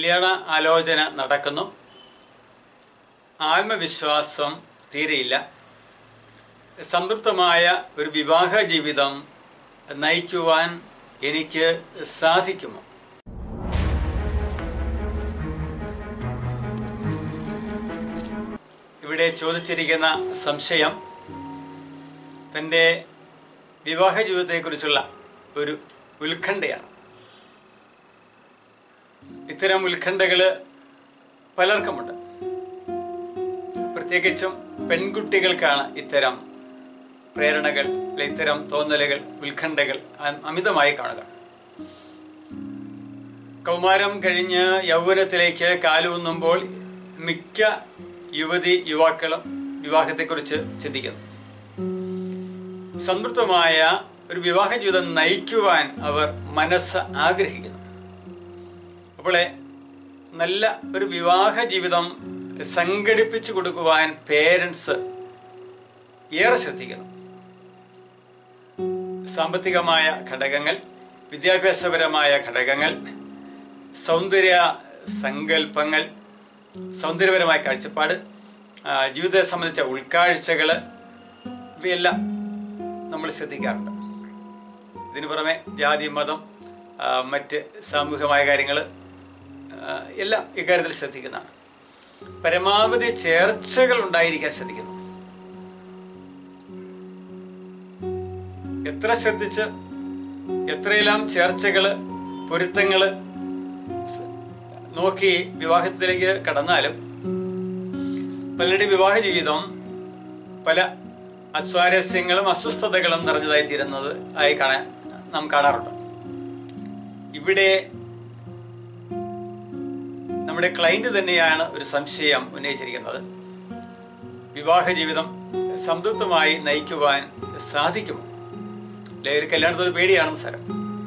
കല്യാണ ആലോചന നടക്കുന്നു. ആത്മവിശ്വാസം തീരെയില്ല. സംതൃപ്തമായ ഒരു വിവാഹ ജീവിതം നയിക്കുവാൻ എനിക്ക് സാധിക്കുമോ? ഇവിടെ ചോദിച്ചിരിക്കുന്ന സംശയം തൻ്റെ വിവാഹ ജീവിതത്തെക്കുറിച്ചുള്ള ഒരു ഉത്കണ്ഠയാണ്. ഇത്തരം ഉത്കണ്ഠകൾ പലർക്കുമുണ്ട്. പ്രത്യേകിച്ചും പെൺകുട്ടികൾക്കാണ് ഇത്തരം പ്രേരണകൾ, ഇത്തരം തോന്നലുകൾ, ഉത്കണ്ഠകൾ അമിതമായി കാണുക. കൗമാരം കഴിഞ്ഞ് യൗവനത്തിലേക്ക് കാലൂന്നുമ്പോൾ മിക്ക യുവാക്കളും വിവാഹത്തെക്കുറിച്ച് ചിന്തിക്കുന്നു. സംതൃപ്തമായ ഒരു വിവാഹ ജീവിതം നയിക്കുവാൻ അവർ മനസ്സ് ആഗ്രഹിക്കുന്നു. അപ്പോൾ നല്ല ഒരു വിവാഹ ജീവിതം സംഘടിപ്പിച്ചു കൊടുക്കുവാൻ പേരൻസ് ഏറെ ശ്രദ്ധിക്കുന്നു. സാമ്പത്തികമായ ഘടകങ്ങൾ, വിദ്യാഭ്യാസപരമായ ഘടകങ്ങൾ, സൗന്ദര്യ സങ്കല്പങ്ങൾ, സൗന്ദര്യപരമായ കാഴ്ചപ്പാട്, ജീവിതത്തെ സംബന്ധിച്ച ഉൾക്കാഴ്ചകൾ, ഇവയെല്ലാം നമ്മൾ ശ്രദ്ധിക്കാറുണ്ട്. ഇതിനു പുറമെ ജാതി, മതം, മറ്റ് സാമൂഹികമായ കാര്യങ്ങൾ എല്ലാം ഇക്കാര്യത്തിൽ ശ്രദ്ധിക്കുന്നതാണ്. പരമാവധി ചേർച്ചകൾ ഉണ്ടായിരിക്കാൻ ശ്രദ്ധിക്കുന്നു. എത്ര ശ്രദ്ധിച്ച് എത്രയെല്ലാം ചേർച്ചകൾ, പൊരുത്തങ്ങൾ നോക്കി വിവാഹത്തിലേക്ക് കടന്നാലും പലരുടെ വിവാഹ ജീവിതം പല അസ്വാരസ്യങ്ങളും അസ്വസ്ഥതകളും നിറഞ്ഞതായി തീരുന്നത് നാം കാണാറുണ്ട്. ഇവിടെ നമ്മുടെ ക്ലയന്റ് തന്നെയാണ് ഒരു സംശയം ഉന്നയിച്ചിരിക്കുന്നത്. വിവാഹ ജീവിതം സംതൃപ്തമായി നയിക്കുവാൻ സാധിക്കുമോ? അല്ലെ, ഒരു കല്യാണത്തോട് പേടിയാണെന്ന് സാരം.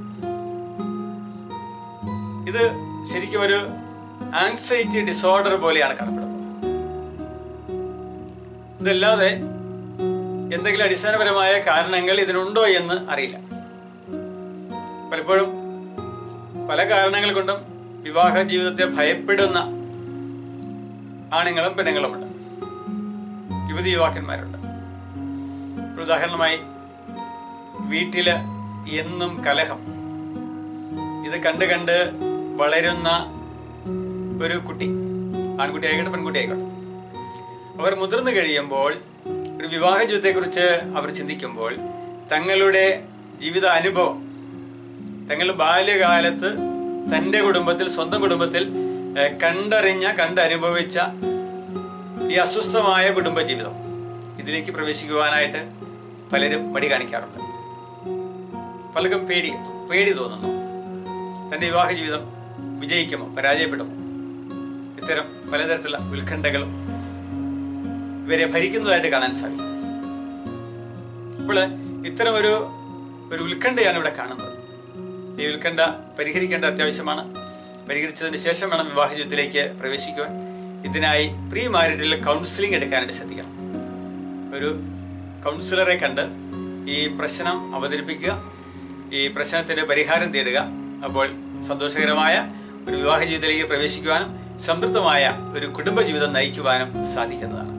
ഇത് ശരിക്കും ഒരു ആങ്സൈറ്റി ഡിസോർഡർ പോലെയാണ് കാണപ്പെടുന്നത്. ഇതല്ലാതെ എന്തെങ്കിലും അടിസ്ഥാനപരമായ കാരണങ്ങൾ ഇതിനുണ്ടോ എന്ന് അറിയില്ല. പലപ്പോഴും പല കാരണങ്ങൾ കൊണ്ടും വിവാഹ ജീവിതത്തെ ഭയപ്പെടുന്ന ആണുങ്ങളും പെണ്ണുങ്ങളുമുണ്ട്, യുവതി യുവാക്കന്മാരുണ്ട്. ഉദാഹരണമായി വീട്ടില് എന്നും കലഹം, ഇത് കണ്ട് കണ്ട് വളരുന്ന ഒരു കുട്ടി, ആൺകുട്ടി ആയിക്കോട്ടെ പെൺകുട്ടി ആയിക്കോട്ടെ, അവർ മുതിർന്നു കഴിയുമ്പോൾ ഒരു വിവാഹ ജീവിതത്തെക്കുറിച്ച് അവർ ചിന്തിക്കുമ്പോൾ തങ്ങളുടെ ജീവിത അനുഭവം, തങ്ങളുടെ ബാല്യകാലത്ത് തൻ്റെ കുടുംബത്തിൽ, സ്വന്തം കുടുംബത്തിൽ കണ്ടനുഭവിച്ച ഈ അസ്വസ്ഥമായ കുടുംബജീവിതം, ഇതിലേക്ക് പ്രവേശിക്കുവാനായിട്ട് പലരും മടി കാണിക്കാറുണ്ട്. പലർക്കും പേടി തോന്നുന്നു. തൻ്റെ വിവാഹ ജീവിതം വിജയിക്കുമോ പരാജയപ്പെടുമോ? ഇത്തരം പലതരത്തിലുള്ള ഉത്കണ്ഠകളും ഇവരെ ഭരിക്കുന്നതായിട്ട് കാണാൻ സാധിക്കും. അപ്പോൾ ഇത്തരം ഒരു ഉത്കണ്ഠയാണ് ഇവിടെ കാണുന്നത്. ഈ ഉത്കണ്ഠ പരിഹരിക്കേണ്ട അത്യാവശ്യമാണ്. പരിഹരിച്ചതിന് ശേഷം വേണം വിവാഹ ജീവിതത്തിലേക്ക് പ്രവേശിക്കുവാൻ. ഇതിനായി പ്രീ മാരിറ്റൽ കൗൺസിലിംഗ് എടുക്കാനായിട്ട് ശ്രദ്ധിക്കണം. ഒരു കൗൺസിലറെ കണ്ട് ഈ പ്രശ്നം അവതരിപ്പിക്കുക, ഈ പ്രശ്നത്തിന്റെ പരിഹാരം തേടുക. അപ്പോൾ സന്തോഷകരമായ ഒരു വിവാഹ ജീവിതത്തിലേക്ക് പ്രവേശിക്കുവാനും സംതൃപ്തമായ ഒരു കുടുംബജീവിതം നയിക്കുവാനും സാധിക്കുന്നതാണ്.